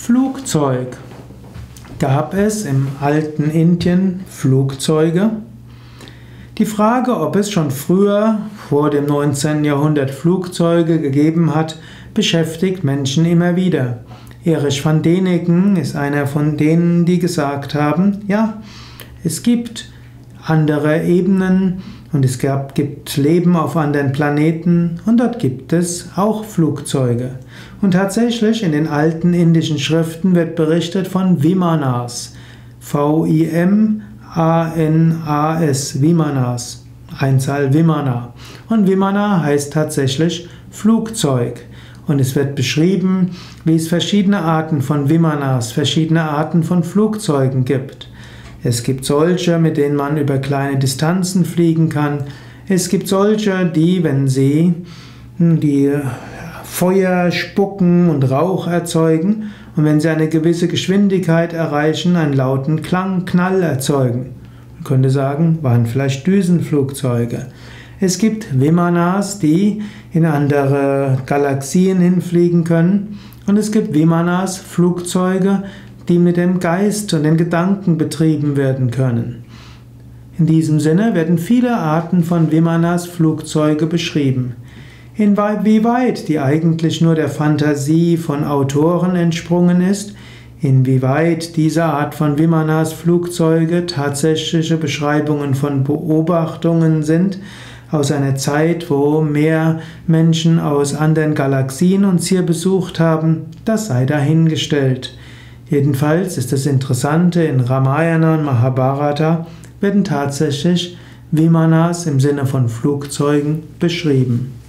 Flugzeug. Gab es im alten Indien Flugzeuge? Die Frage, ob es schon früher, vor dem 19. Jahrhundert, Flugzeuge gegeben hat, beschäftigt Menschen immer wieder. Erich van Däniken ist einer von denen, die gesagt haben, ja, es gibt andere Ebenen und es gibt Leben auf anderen Planeten und dort gibt es auch Flugzeuge. Und tatsächlich in den alten indischen Schriften wird berichtet von Vimanas. V-I-M-A-N-A-S, Vimanas, Einzahl Vimana. Und Vimana heißt tatsächlich Flugzeug. Und es wird beschrieben, wie es verschiedene Arten von Vimanas, verschiedene Arten von Flugzeugen gibt. Es gibt solche, mit denen man über kleine Distanzen fliegen kann. Es gibt solche, die, wenn sie die Feuer spucken und Rauch erzeugen und wenn sie eine gewisse Geschwindigkeit erreichen, einen lauten Knall erzeugen. Man könnte sagen, waren vielleicht Düsenflugzeuge. Es gibt Vimanas, die in andere Galaxien hinfliegen können und es gibt Vimanas, Flugzeuge, die mit dem Geist und den Gedanken betrieben werden können. In diesem Sinne werden viele Arten von Vimanas Flugzeuge beschrieben. Inwieweit die eigentlich nur der Fantasie von Autoren entsprungen ist, inwieweit diese Art von Vimanas Flugzeuge tatsächliche Beschreibungen von Beobachtungen sind, aus einer Zeit, wo mehr Menschen aus anderen Galaxien uns hier besucht haben, das sei dahingestellt. Jedenfalls ist das Interessante, in Ramayana und Mahabharata werden tatsächlich Vimanas im Sinne von Flugzeugen beschrieben.